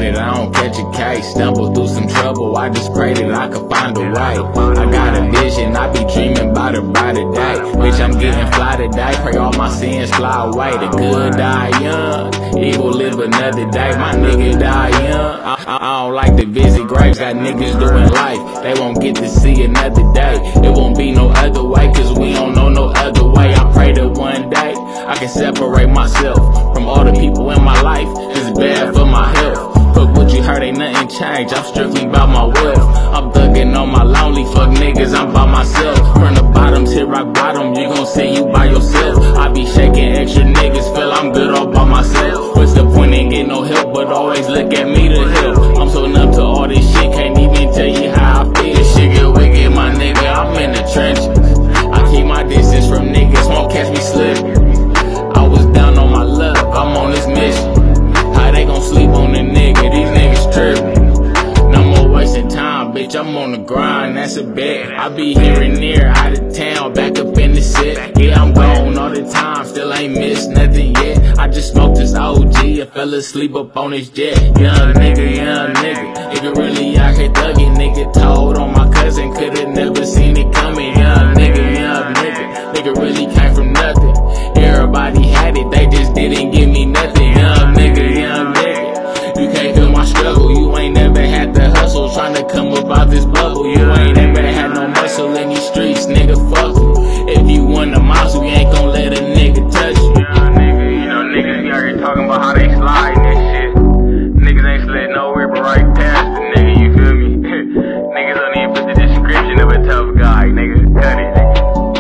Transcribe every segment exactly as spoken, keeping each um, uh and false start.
that I don't catch a case. Stumble through some trouble, I just pray that I can find a way. I got a vision, I be dreaming about a brighter day. Bitch, I'm getting fly today, pray all my sins fly away. The good die young, evil live another day. My nigga die young, I, I, I don't like to visit graves. Got niggas doing life, they won't get to see another day. It won't be no other way, cause we don't know no other way. I pray that one day I can separate myself from all the people in my life. It's bad for my health. Fuck what you heard, ain't nothing changed. I'm strictly about my wealth. I'm thugging on my lonely, fuck niggas, I'm by myself. From the bottoms, hit rock bottom, you gon' see you by yourself. I be shaking extra niggas, feel I'm good all by myself. What's the point in getting no help, but always look at me to help. I'm so numb to all this shit, can't even tell you how I feel. This shit get wicked, my nigga, I'm in the trenches. I keep my distance from niggas, won't catch me slipping. I was down on my luck, I'm on this mission. How they gon' sleep on the nigga, these niggas trippin'. No more wasting time, bitch, I'm on the grind, that's a bet. I be here and there, out of town, back up in the set. Yeah, I'm gone all the time, still ain't missed nothing yet. I just smoked this O G, I fell asleep up on this jet. Young nigga, young nigga, nigga really out here thuggin'. Nigga told on my cousin, could've never seen it coming. Young nigga, young nigga, nigga really came from nothing. Everybody had it, they just didn't give me nothing. Young nigga, young nigga, you can't feel my struggle. You ain't never had to hustle, tryna come up out this bubble. You ain't never had no muscle in these streets, nigga, fuck you. If you want a mouse, you ain't gon' let a nigga touch you. Young nigga, you know niggas be out here talking about how they slide and shit. Niggas ain't slid nowhere but right past the nigga, you feel me? Niggas don't even put the description of a tough guy, nigga, cut it, nigga.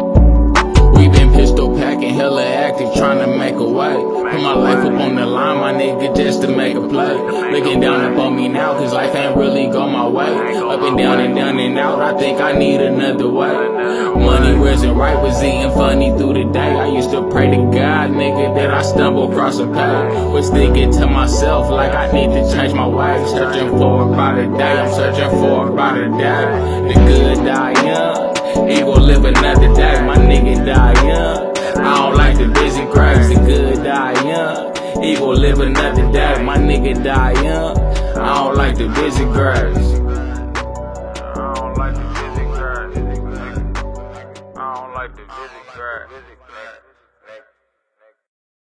We been pistol packing, hella active, tryna make a way. Put my life up on the line, my nigga, just to make a play. Looking down upon me now, cause life ain't really go my way. Up and down and down and out, I think I need another way. Money wasn't right, was eating funny through the day. I used to pray to God, nigga, that I stumble across a page. Was thinking to myself, like I need to change my ways. Searching for a brighter day, I'm searching for a brighter day. The good die young, evil live another day. My nigga die young, I don't like the vision graves. The good die young, evil live another day. My nigga die young, I don't like the vision graves.